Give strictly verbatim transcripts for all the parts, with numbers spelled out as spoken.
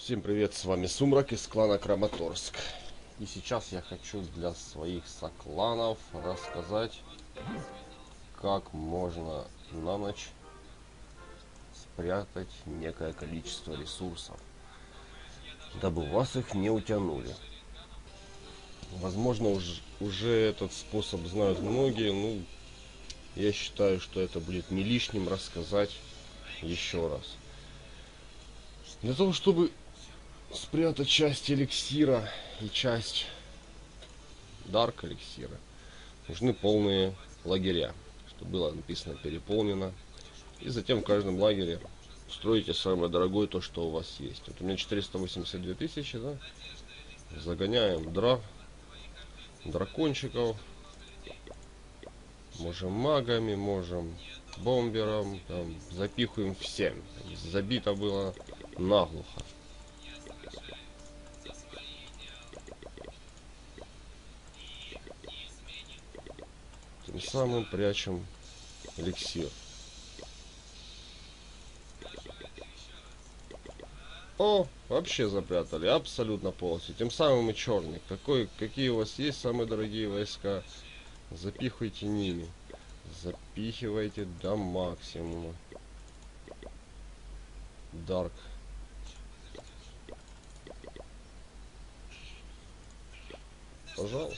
Всем привет, с вами Сумрак из клана Краматорск. И сейчас я хочу для своих сокланов рассказать, как можно на ночь спрятать некое количество ресурсов, дабы вас их не утянули. Возможно, уже, уже этот способ знают многие, ну, я считаю, что это будет не лишним рассказать еще раз. Для того, чтобы спрятать часть эликсира и часть дарк эликсира, нужны полные лагеря, чтобы было написано переполнено. И затем в каждом лагере строите самое дорогое то, что у вас есть. Вот у меня четыреста восемьдесят две тысячи, да? Загоняем дра, дракончиков. Можем магами, можем бомбером, там, запихиваем всем. Забито было наглухо. Тем самым прячем эликсир. О, вообще запрятали, абсолютно полностью. Тем самым и черный. Какой, какие у вас есть самые дорогие войска, запихивайте ними. Запихивайте до максимума. Дарк. Пожалуйста.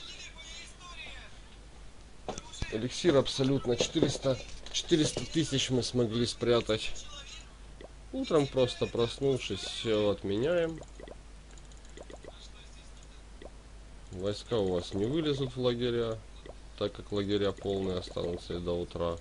Эликсир абсолютно четыреста тысяч мы смогли спрятать. Утром просто проснувшись, все отменяем. Войска у вас не вылезут в лагеря, так как лагеря полные останутся и до утра.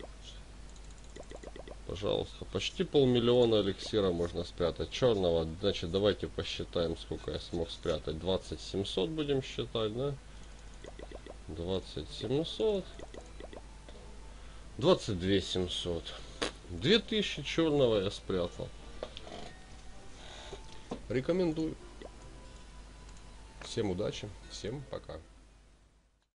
Пожалуйста, почти полмиллиона эликсира можно спрятать черного. Значит, давайте посчитаем, сколько я смог спрятать. двадцать семьсот будем считать, да? двадцать семьсот. двадцать две семьсот. две тысячи черного я спрятал. Рекомендую. Всем удачи, всем пока.